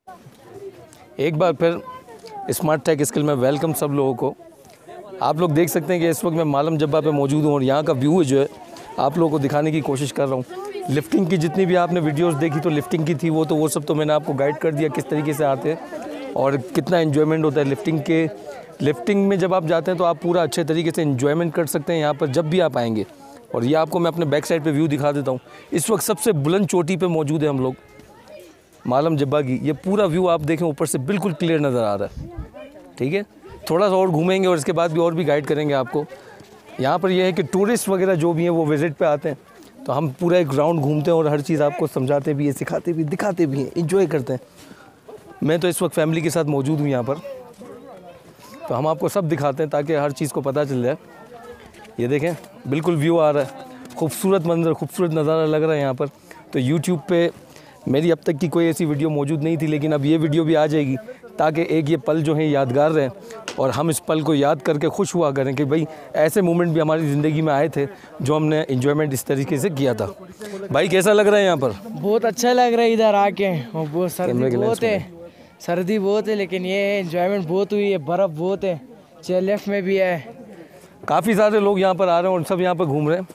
एक बार फिर स्मार्ट टेक स्किल में वेलकम सब लोगों को। आप लोग देख सकते हैं कि इस वक्त मैं मालम जब्बा पे मौजूद हूँ और यहाँ का व्यू जो है आप लोगों को दिखाने की कोशिश कर रहा हूँ। लिफ्टिंग की जितनी भी आपने वीडियोस देखी तो लिफ्टिंग की थी, वो सब तो मैंने आपको गाइड कर दिया किस तरीके से आते हैं और कितना एन्जॉयमेंट होता है लिफ्टिंग के। लिफ्टिंग में जब आप जाते हैं तो आप पूरा अच्छे तरीके से एन्जॉयमेंट कर सकते हैं यहाँ पर जब भी आप आएँगे। और ये आपको मैं अपने बैक साइड पे व्यू दिखा देता हूँ। इस वक्त सबसे बुलंद चोटी पे मौजूद है हम लोग मालम जब्बा की। ये पूरा व्यू आप देखें ऊपर से बिल्कुल क्लियर नज़र आ रहा है। ठीक है, थोड़ा सा और घूमेंगे और इसके बाद भी और भी गाइड करेंगे आपको। यहाँ पर यह है कि टूरिस्ट वगैरह जो भी हैं वो विज़िट पे आते हैं तो हम पूरा एक राउंड घूमते हैं और हर चीज़ आपको समझाते भी हैं, सिखाते भी, दिखाते भी हैं, इंजॉय करते हैं। मैं तो इस वक्त फैमिली के साथ मौजूद हूँ यहाँ पर, तो हम आपको सब दिखाते हैं ताकि हर चीज़ को पता चल जाए। ये देखें बिल्कुल व्यू आ रहा है, खूबसूरत मंजर, खूबसूरत नज़ारा लग रहा है यहाँ पर। तो यूट्यूब पे मेरी अब तक की कोई ऐसी वीडियो मौजूद नहीं थी, लेकिन अब ये वीडियो भी आ जाएगी ताकि एक ये पल जो है यादगार रहें और हम इस पल को याद करके खुश हुआ करें कि भाई ऐसे मोमेंट भी हमारी ज़िंदगी में आए थे जो हमने एंजॉयमेंट इस तरीके से किया था। भाई कैसा लग रहा है यहाँ पर? बहुत अच्छा लग रहा है इधर आके। और बहुत सर्दी बहुत है, सर्दी बहुत है, लेकिन ये एंजॉयमेंट बहुत हुई है। बर्फ़ बहुत है, चेयर लिफ्ट में भी है। काफ़ी सारे लोग यहाँ पर आ रहे हैं और सब यहाँ पर घूम रहे हैं।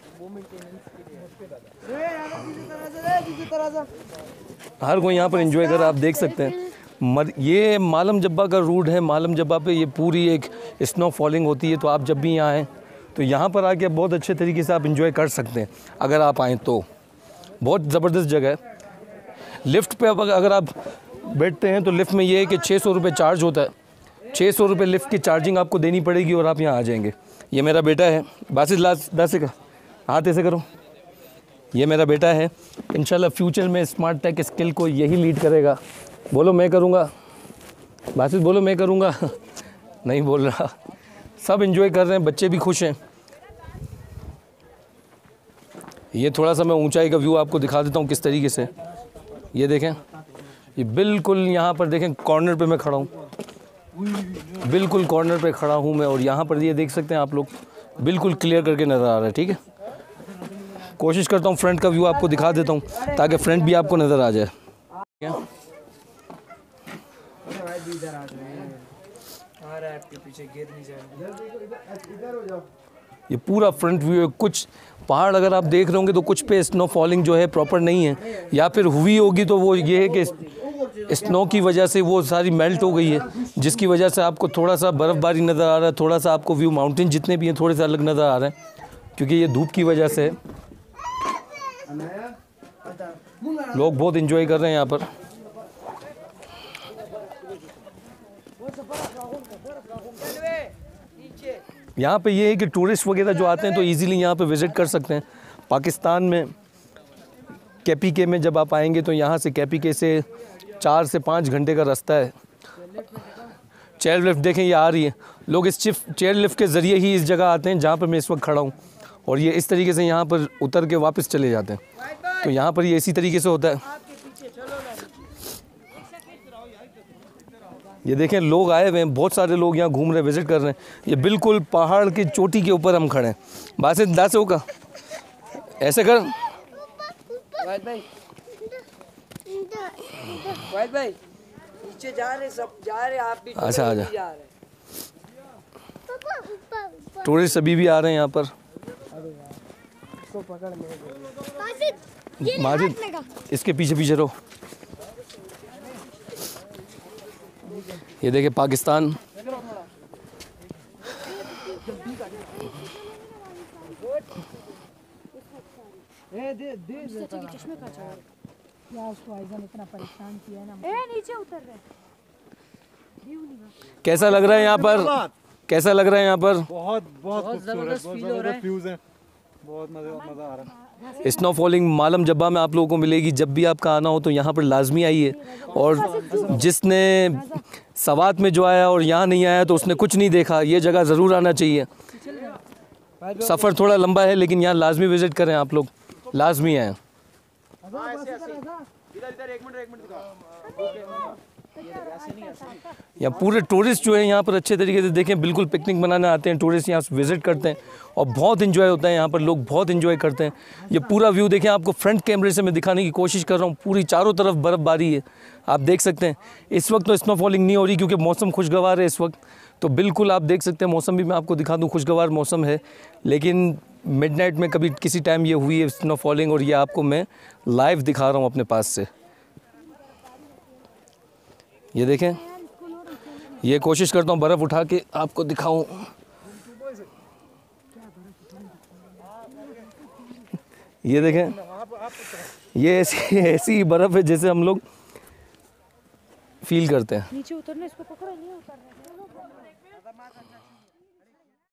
हर कोई यहाँ पर एंजॉय कर रहा है, आप देख सकते हैं। ये मालम जब्बा का रूट है। मालम जब्बा पे ये पूरी एक स्नो फॉलिंग होती है, तो आप जब भी यहाँ आएँ तो यहाँ पर आके बहुत अच्छे तरीके से आप एंजॉय कर सकते हैं। अगर आप आएँ तो बहुत ज़बरदस्त जगह है। लिफ्ट पे अगर आप बैठते हैं तो लिफ्ट में ये है कि 600 रुपये चार्ज होता है। 600 रुपये लिफ्ट की चार्जिंग आपको देनी पड़ेगी और आप यहाँ आ जाएंगे। ये मेरा बेटा है, बासित दासे का हाथ ऐसे करो। ये मेरा बेटा है, इंशाल्लाह फ्यूचर में स्मार्ट टेक स्किल को यही लीड करेगा। बोलो मैं करूँगा, बासित बोलो मैं करूँगा। नहीं बोल रहा। सब एंजॉय कर रहे हैं, बच्चे भी खुश हैं। ये थोड़ा सा मैं ऊंचाई का व्यू आपको दिखा देता हूँ किस तरीके से। ये देखें, ये बिल्कुल यहाँ पर देखें कॉर्नर पे मैं खड़ा हूँ, बिल्कुल कॉर्नर पे खड़ा हूँ मैं। और यहाँ पर ये देख सकते हैं आप लोग, बिल्कुल क्लियर करके नज़र आ रहा है। ठीक है, कोशिश करता हूँ फ्रंट का व्यू आपको दिखा देता हूँ ताकि फ्रंट भी आपको नज़र आ जाए। ये पूरा फ्रंट व्यू है। कुछ पहाड़ अगर आप देख रहे होंगे तो कुछ पे स्नो फॉलिंग जो है प्रॉपर नहीं है, या फिर हुई होगी तो वो ये है कि स्नो की वजह से वो सारी मेल्ट हो गई है, जिसकी वजह से आपको थोड़ा सा बर्फ़बारी नज़र आ रहा है, थोड़ा सा आपको व्यू माउंटेन जितने भी हैं थोड़े से अलग नज़र आ रहे हैं, क्योंकि ये धूप की वजह से। लोग बहुत एंजॉय कर रहे हैं यहाँ पर। यहाँ पे ये है कि टूरिस्ट वगैरह जो आते हैं तो इजीली यहाँ पे विज़िट कर सकते हैं। पाकिस्तान में केपीके में जब आप आएंगे तो यहाँ से केपीके से 4 से 5 घंटे का रास्ता है। चेयर लिफ्ट देखें ये आ रही है। लोग इस चेयर लिफ्ट के ज़रिए ही इस जगह आते हैं जहाँ पर मैं इस वक्त खड़ा हूँ, और ये इस तरीके से यहाँ पर उतर के वापस चले जाते हैं। तो यहाँ पर ये इसी तरीके से होता है। ये देखें लोग आए हुए हैं, बहुत सारे लोग यहाँ घूम रहे हैं, विज़िट कर रहे हैं। ये बिल्कुल पहाड़ की चोटी के ऊपर हम खड़े हैं। बासित दासे होगा ऐसे कर। भाई नीचे जा रहे, सब जा रहे, आप भी अच्छा आ जा। टूरिस्ट अभी भी आ रहे हैं यहाँ पर। माजिद इसके पीछे पीछे रहो। ये देखे पाकिस्तान। कैसा लग रहा है यहाँ पर? कैसा लग रहा है यहाँ पर? बहुत खूबसूरत व्यूज हैं, बहुत मज़ा आ रहा है। स्नो फॉलिंग मालम जब्बा में आप लोगों को मिलेगी। जब भी आपका आना हो तो यहाँ पर लाजमी आइए। और जिसने सवात में जो आया और यहाँ नहीं आया तो उसने कुछ नहीं देखा। ये जगह ज़रूर आना चाहिए। सफ़र थोड़ा लंबा है लेकिन यहाँ लाजमी विज़िट करें आप लोग, लाजमी आएँ। यहाँ पूरे टूरिस्ट जो है यहाँ पर अच्छे तरीके से देखें, बिल्कुल पिकनिक मनाने आते हैं टूरिस्ट, यहाँ विज़िट करते हैं और बहुत इन्जॉय होता है यहाँ पर, लोग बहुत इन्जॉय करते हैं। ये पूरा व्यू देखें, आपको फ्रंट कैमरे से मैं दिखाने की कोशिश कर रहा हूँ। पूरी चारों तरफ बर्फ़बारी है, आप देख सकते हैं। इस वक्त तो स्नोफॉलिंग नहीं हो रही क्योंकि मौसम खुशगवार है इस वक्त, तो बिल्कुल आप देख सकते हैं। मौसम भी मैं आपको दिखा दूँ, खुशगवार मौसम है, लेकिन मिडनाइट में कभी किसी टाइम ये हुई है स्नोफॉलिंग, और ये आपको मैं लाइव दिखा रहा हूँ अपने पास से। ये देखें, ये कोशिश करता हूँ बर्फ़ उठा के आपको दिखाऊं। ये देखें, ये ऐसी बर्फ़ है जैसे हम लोग फील करते हैं। नीचे उतरने, इसको पकड़ो, नहीं उतरने।